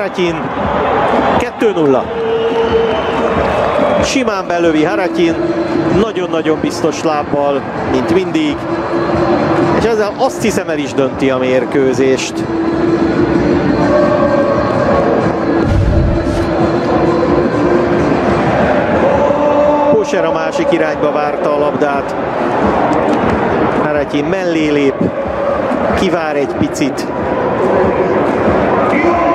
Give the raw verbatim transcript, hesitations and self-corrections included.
Haratyin, kettő nulla. Simán belövi Haratyin, nagyon-nagyon biztos lábbal, mint mindig, és ezzel azt hiszem el is dönti a mérkőzést. Poser a másik irányba várta a labdát. Haratyin mellé lép, kivár egy picit.